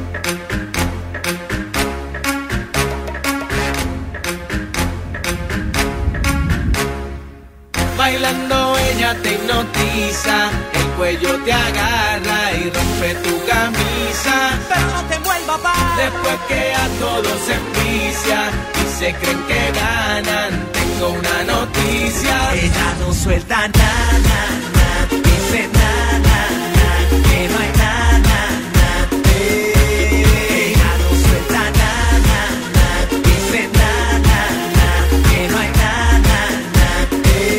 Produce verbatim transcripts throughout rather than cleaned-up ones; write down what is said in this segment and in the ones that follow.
Bailando ella te hipnotiza, el cuello te agarra y rompe tu camisa. Pero no te vuelvas pa. Después que a todos se envicia y se creen que ganan, tengo una noticia. Ella no suelta nada, nada, dice nada, nada, que no hay nada, nada. Ella no suelta nada, nada, dice nada, nada, que no hay nada, nada.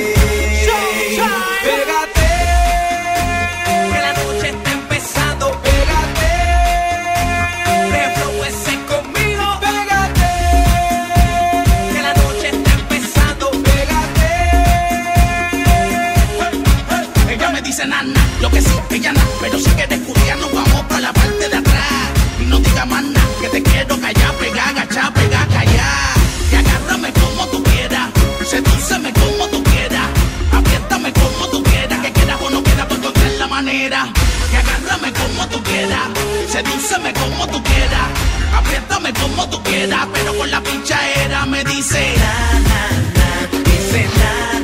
Pégate, que la noche está empezando. pégate, Reflúese conmigo. pégate, Que la noche está empezando. pégate. Ella me dice nana, lo que sí, ella nada, pero si quieres culiar nos vamos para la parte de atrás. Y no diga más nada, que te quiero callar, pegar, agachar, pegar, callar. Y agárrame como tú quieras, sedúceme como tú quieras, apriétame como tú quieras, que quieras o no quieras, pues encontrar la manera. Y agárrame como tú quieras, sedúceme como tú quieras, apriétame como tú quieras, pero con la pichadera me dice Na, na, na, dice nada.